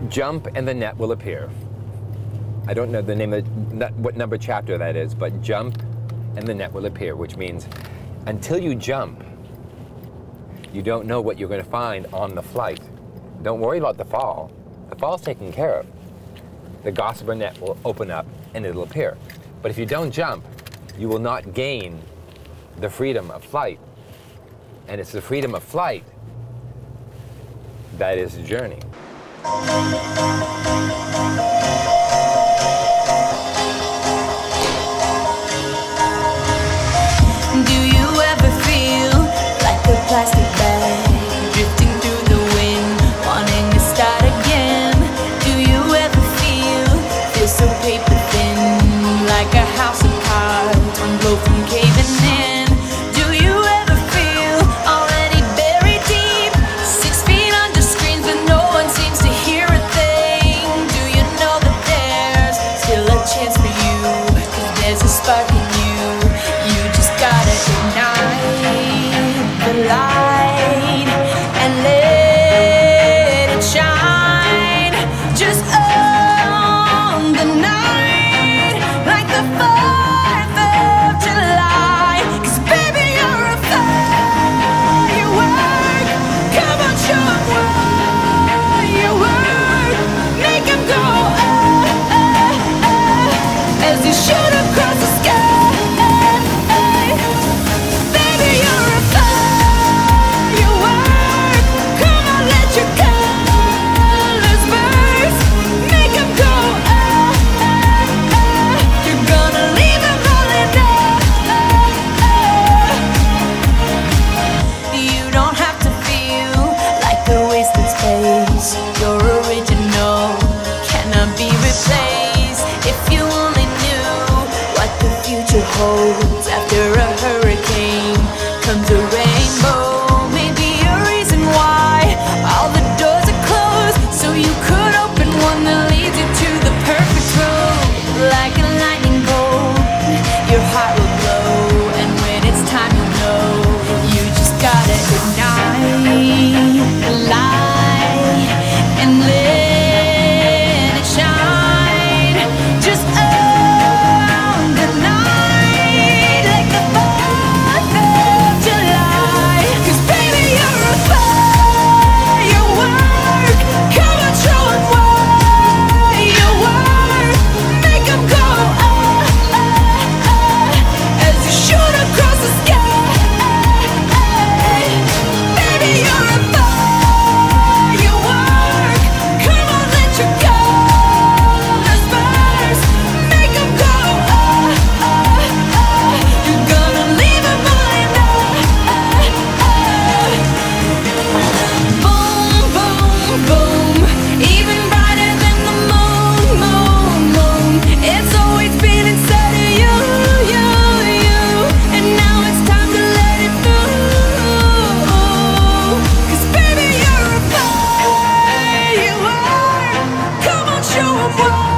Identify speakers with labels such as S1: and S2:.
S1: Jump and the net will appear. I don't know the name of what number chapter that is, but jump and the net will appear, which means until you jump, you don't know what you're going to find on the flight. Don't worry about the fall. The fall's taken care of. The gossamer net will open up and it'll appear. But if you don't jump, you will not gain the freedom of flight. And it's the freedom of flight that is the journey.
S2: Do you ever feel like a plastic bag drifting through the wind, wanting to start again? Do you ever feel so paper thin, like a house of cards, one blow from caving in? Do you ever feel already buried deep, 6 feet under screens, but no one seems to hear a thing? Do you know that there's still a chance for you, 'cause there's a spark in you? You just gotta ignite the light and let it shine. Just on the night, like the 4th of July. 'Cause baby, you're a firework. Come on, show 'em what you work. Make 'em go as you shoot across the sky. Your original cannot be replaced. If you only knew what the future holds, after a hurricane comes a rainbow. Maybe a reason why all the doors are closed, so you could open one that leads you to the perfect road. Like a lightning bolt, your heart will glow, and when it's time you'll know. You just gotta ignite the light and let it shine. Just on the night, like the 4th of July. 'Cause baby, you're a firework. Come on, show 'em what you work. Make 'em go as you shoot across the sky. Baby, you're a firework. Come on, let your colors burst. Make 'em go you're gonna leave 'em all in boom, boom, boom. Even brighter than the moon, moon, moon. It's always been inside of you, you, you. And now it's time to let it through. 'Cause baby, you're a firework. Come on, show 'em what